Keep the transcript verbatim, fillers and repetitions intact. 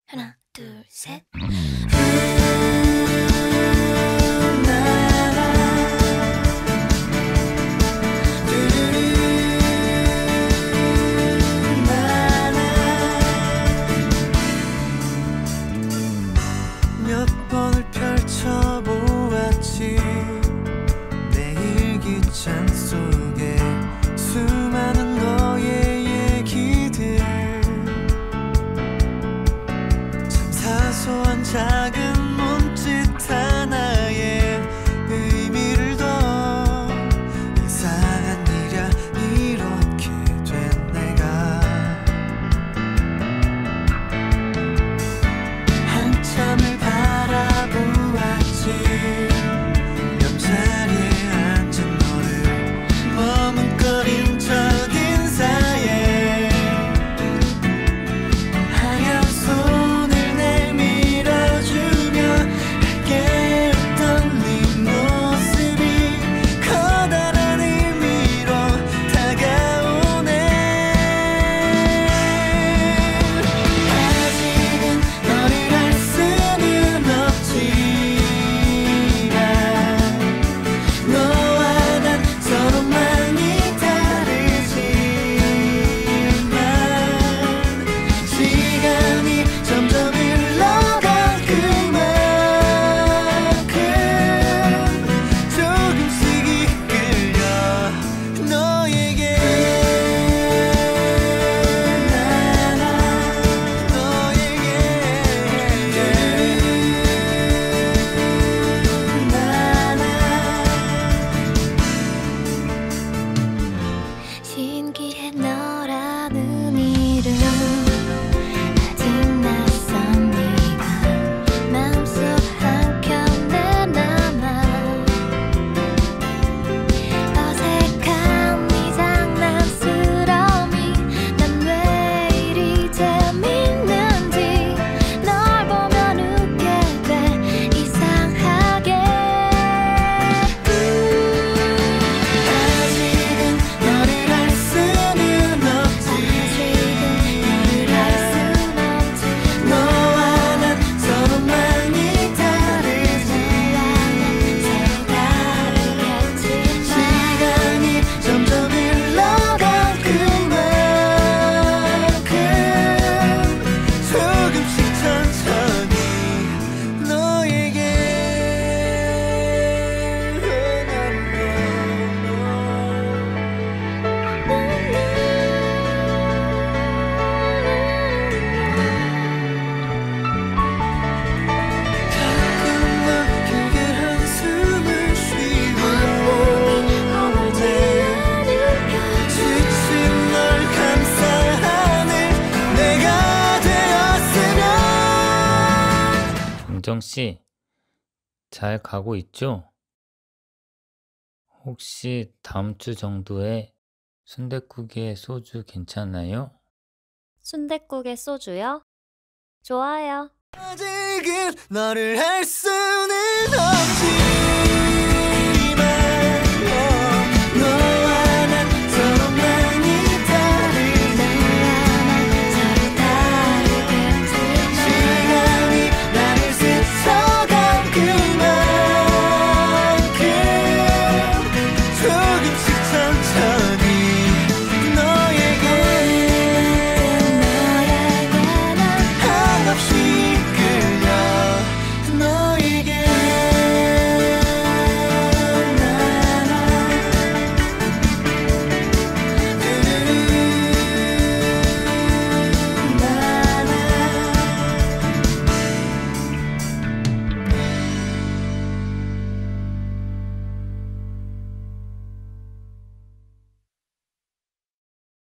하나, 둘, 셋. 몇 번을 펼쳐보았지. 내 일기장 속에 수많은 너의 얘기들, 참 사소한 작은 몸짓 하나에 의미를 둬. 이상한 일이야 이렇게 된 내가. 한참을 바라보았지. 옆자리에 앉은 너를 머뭇거린 첫인사에 하얀 손을 내밀어주며 함께 웃던 네 모습이 커다란 의미로 다가오네. 아직은 너를 알 수는 없지만 너와 난 서로 많이 다르지만 시간이 점점 흘러간 그만큼 조금씩 이끌려 너에게. 나나 너에게. 나나 신기해 너라는 이름. 아직 낯선 네가 마음속 한켠에 남아. 어색한 네 장난스러움이 난 왜 이리 재밌는지. 널 보면 웃게 돼 이상하게. 아직은 너를 알 수는 없지. 너와 난 서로 많이 다르지. 시간이 점점 흘러간 그만큼 조금씩 천천히 너에게. 가끔은 길게 한숨을 쉬고 지친 널 감싼 하늘 내가 되었으면. 정정씨, 잘 가고 있죠? 혹시 다음 주 정도에 순댓국에 소주 괜찮아요? 순댓국에 소주요? 좋아요. 아직은 너를 알 수는 없지.